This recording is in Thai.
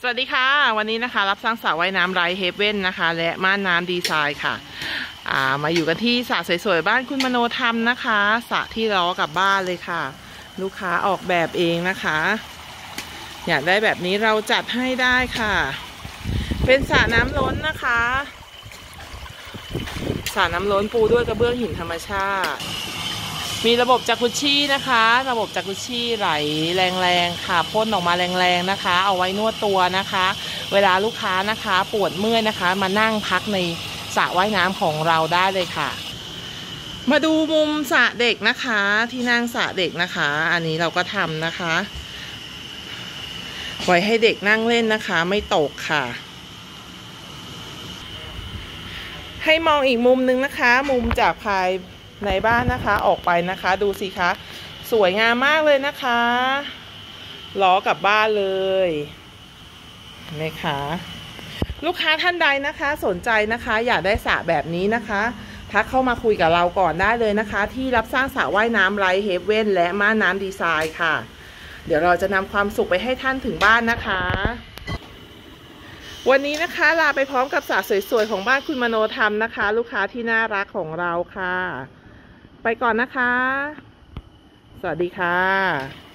สวัสดีค่ะวันนี้นะคะรับสร้างสระว่ายน้ำไรเฮเว่นนะคะและม่านน้ำดีไซน์ค่ะมาอยู่กันที่สระสวยๆบ้านคุณมโนธรรมนะคะสระที่ล้อกับบ้านเลยค่ะลูกค้าออกแบบเองนะคะอยากได้แบบนี้เราจัดให้ได้ค่ะเป็นสระน้ำล้นนะคะสระน้ำล้นปูด้วยกระเบื้องหินธรรมชาติมีระบบจากุชชี่นะคะระบบจากุชชี่ไหลแรงๆค่ะพ่นออกมาแรงๆนะคะเอาไว้นวดตัวนะคะเวลาลูกค้านะคะปวดเมื่อยนะคะมานั่งพักในสระว่ายน้ำของเราได้เลยค่ะมาดูมุมสระเด็กนะคะที่นั่งสระเด็กนะคะอันนี้เราก็ทำนะคะไว้ให้เด็กนั่งเล่นนะคะไม่ตกค่ะให้มองอีกมุมนึงนะคะมุมจากภายในบ้านนะคะออกไปนะคะดูสิคะสวยงามมากเลยนะคะล้อกับบ้านเลยเห็นไหมคะลูกค้าท่านใดนะคะสนใจนะคะอยากได้สระแบบนี้นะคะทักเข้ามาคุยกับเราก่อนได้เลยนะคะที่รับสร้างสระว่ายน้ำไรเฮเว่นและม่านน้ำดีไซน์ค่ะเดี๋ยวเราจะนำความสุขไปให้ท่านถึงบ้านนะคะวันนี้นะคะลาไปพร้อมกับสระสวยๆของบ้านคุณมโนธรรมนะคะลูกค้าที่น่ารักของเราค่ะไปก่อนนะคะสวัสดีค่ะ